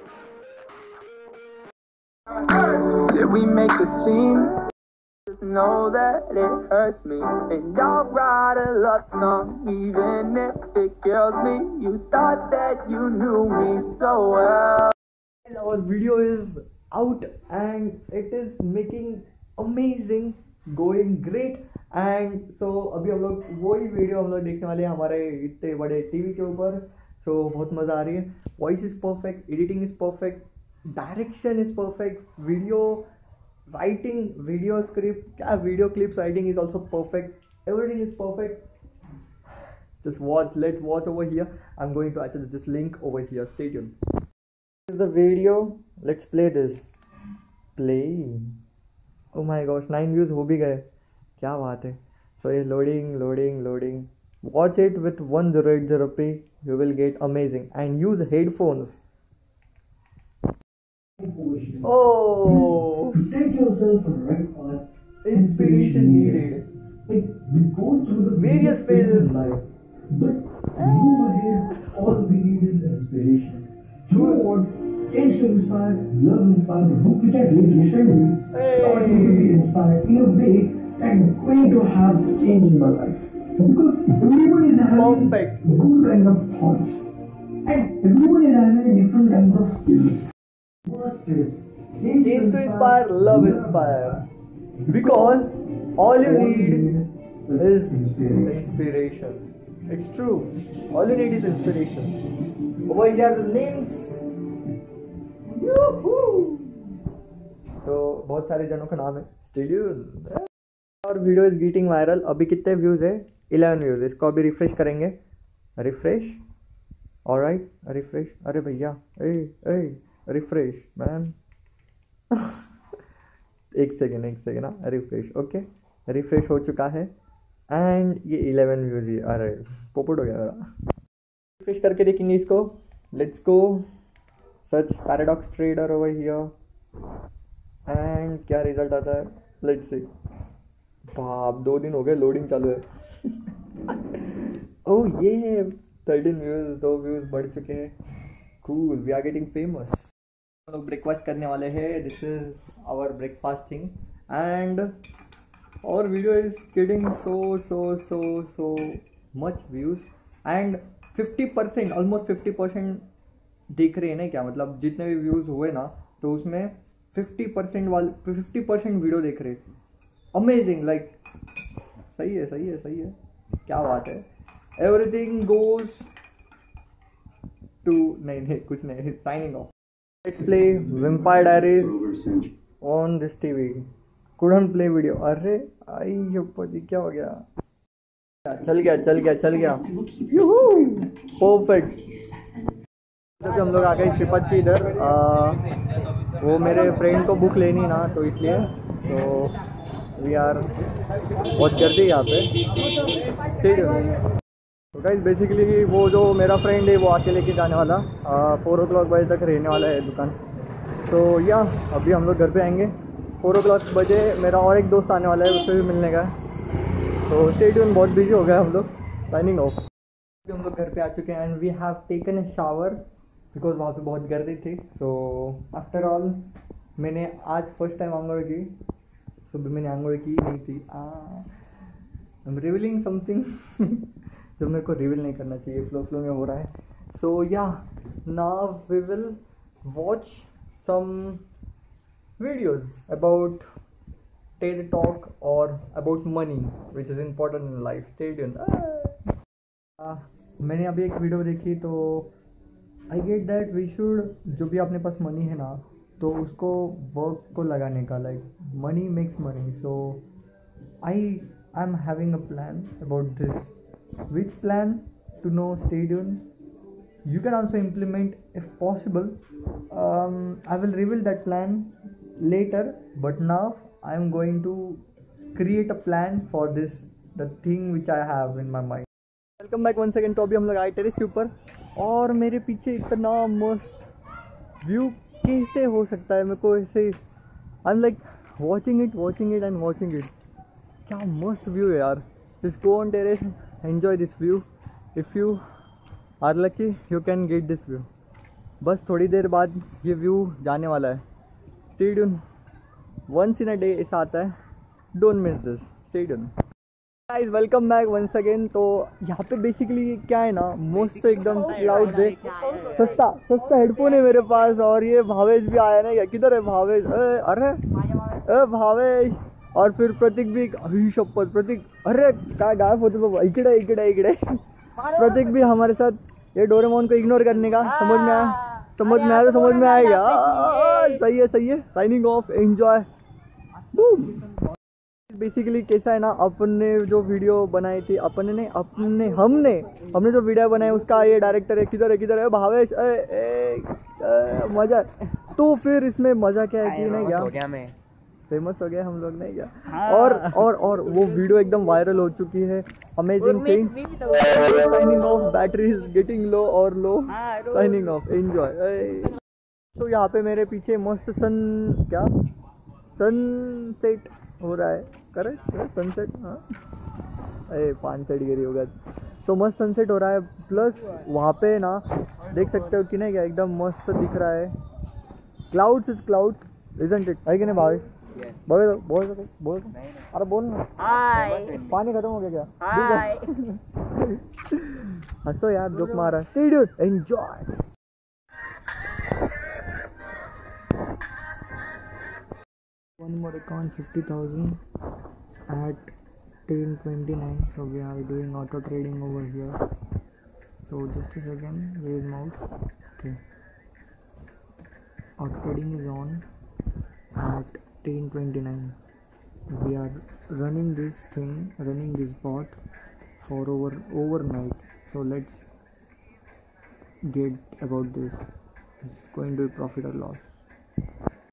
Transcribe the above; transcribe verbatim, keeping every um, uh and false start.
Did we make a scene? Just know that it hurts me, and I'll write a love song even if it kills me. You thought that you knew me so well. Our video is out and it is making amazing, going great. And so अभी हम लोग वही video हम लोग देखने वाले हैं हमारे इतने बड़े टीवी के ऊपर. So बहुत मज़ा आ रही है. Voice is perfect, editing is perfect, direction is perfect, video writing, video script, yeah, video clips writing is also perfect. Everything is perfect. Just watch. Let's watch over here. I'm going to actually just link over here. Stay tuned. This is the video. Let's play this. Play. Oh my gosh, nine views हो भी गए. क्या बात है. So it's loading, loading, loading. Watch it with one zero eight zero p. You will get amazing. And use headphones. Oh, set yourself on the right path. Inspiration needed. Like we go through the Various phases in life, but move ahead. All we need is inspiration. You know what? Change to inspire, love inspire. The book which I read recently taught me to be inspired in a way that is going to have change in my life. Because everyone is having Perfect. good kind of thoughts, and everyone is having a different kind of skills. First is Change to inspire, love inspire. Because all you need is inspiration. It's true. All you need is inspiration. Over here the names. Yoo-hoo! So बहुत सारे जनों का नाम है. Stay tuned. और video is getting viral. अभी कितने views है? Eleven views. इसको अभी रिफ्रेश करेंगे. रिफ्रेश. Alright, refresh. अरे भैया, ए ए रिफ्रेश मैन. एक सेकेंड एक सेकेंड ना. रिफ्रेश. ओके, रिफ्रेश हो चुका है एंड ये इलेवन व्यूज ही. अरे पोपट हो गया मेरा. रिफ्रेश करके देखेंगे इसको. Let's go. Search paradox trader over here and क्या रिजल्ट आता है. Let's see. बाप, दो दिन हो गए लोडिंग चालू है. ओह ये थर्टीन व्यूज, दो व्यूज बढ़ चुके हैं. Cool, we are getting famous. हम लोग ब्रेकफास्ट करने वाले हैं. This is our breakfast thing and और video is getting so so so so much views and fifty percent almost fifty percent देख रहे हैं ना. क्या मतलब जितने भी व्यूज हुए ना तो उसमें फिफ्टी परसेंट वाले फिफ्टी परसेंट वीडियो देख रहे. अमेजिंग. लाइक सही है सही है सही है. क्या बात है. Everything goes to. नहीं नहीं कुछ नहीं. Signing off. Let's play vampire diaries on this TV. Couldn't play video. अरे आई पति क्या हो गया. चल गया चल गया चल गया. परफेक्ट. जब हम लोग आ गए श्रीपत की इधर. वो मेरे फ्रेंड को बुक लेनी ना तो इसलिए तो वी आर बहुत गर्दी है यहाँ पे. स्टे. तो गाइस बेसिकली वो जो मेरा फ्रेंड है वो आके लेके जाने वाला. फोर ओ क्लॉक बजे तक रहने वाला है दुकान. तो या अभी हम लोग घर पे आएंगे. फोर ओ क्लॉक बजे मेरा और एक दोस्त आने वाला है, उससे भी मिलने का. तो स्टे ट्यून. बहुत बिजी हो गया हम लोग. Signing off. हम लोग घर पे आ चुके हैं and we have taken a shower because वहाँ पे बहुत गर्दी थी. सो आफ्टर ऑल मैंने आज फर्स्ट टाइम आंगड़ की. सुबह मैंने आंगड़ की नहीं थी. आई एम रिवीलिंग समथिंग जो मेरे को रिवील नहीं करना चाहिए. फ्लो फ्लो में हो रहा है. So yeah now we will watch some videos about TED talk और about money which is important in life. Stay tuned. मैंने अभी एक वीडियो देखी तो I get that we should, जो भी अपने पास मनी है ना तो उसको वर्क को लगाने का. Like money makes money. So I I am having a plan about this. Which plan to know? Stay tuned. You can also implement if possible. um, I will reveal that plan later, but now I am going to create a plan for this, the thing which I have in my mind. Welcome back once again. तो अभी हम लोग आए terrace के ऊपर और मेरे पीछे इतना मस्त व्यू कैसे हो सकता है. मेरे को ऐसे I am like watching it watching it and watching it. क्या मस्त व्यू है यार. Just go on terrace, enjoy this view. If you are lucky you can get this view. बस थोड़ी देर बाद ये व्यू जाने वाला है। Stay tune, once in a day ऐसा आता है, don't miss this, stay tune. Guys welcome back once again. तो यहाँ पे बेसिकली क्या है ना, मस्त एकदम क्लाउड है, सस्ता सस्ता हेडफोन है मेरे पास। और ये भावेश भी आया ना, किधर है भावेश? ए, अरे ए भावेश, और फिर प्रतीक भी, अही शपथ प्रतीक, अरे क्या गायब होते बाबा, इकड़े इकड़े इकड़े प्रतीक भी हमारे साथ। ये डोरेमोन को इग्नोर करने का, समझ में आया? समझ में आया तो समझ में आएगा। सही है सही है। Signing off, enjoy. बेसिकली कैसा है ना, अपन ने जो वीडियो बनाई थी, अपन ने अपने हमने हमने जो वीडियो बनाई उसका ये डायरेक्टर है, किधर है किधर है भावेश? ए, ए, ए, मजा। तो फिर इसमें मजा क्या है कि नहीं क्या, मैं फेमस हो गया हम लोग, नहीं क्या? हाँ। और और और वो वीडियो एकदम वायरल हो चुकी है। Amazing thing. Signing off, battery is getting low और लो। Signing off, enjoy. तो यहाँ पे मेरे पीछे मस्त सन, क्या सनसेट हो रहा है, करेक्ट सनसेट। हाँ अरे पाँच साइड गिरी होगा। तो मस्त सनसेट हो रहा है, प्लस वहाँ पे ना देख सकते हो कि नहीं क्या, एकदम मस्त दिख रहा है। Clouds is clouds, isn't it? है कि नहीं भाई? बोल बोल बोल, अरे बोल ना। पानी खत्म हो गया क्या? हंसो यार, जोक मारा। Enjoy. One more account, fifty thousand at ten twenty-nine. So we are doing auto trading over here. So just a second, where is mouse? Okay, auto trading is on at ten twenty-nine. We are running this thing, running this bot for over overnight. So let's get about this. It's going to be profit or loss.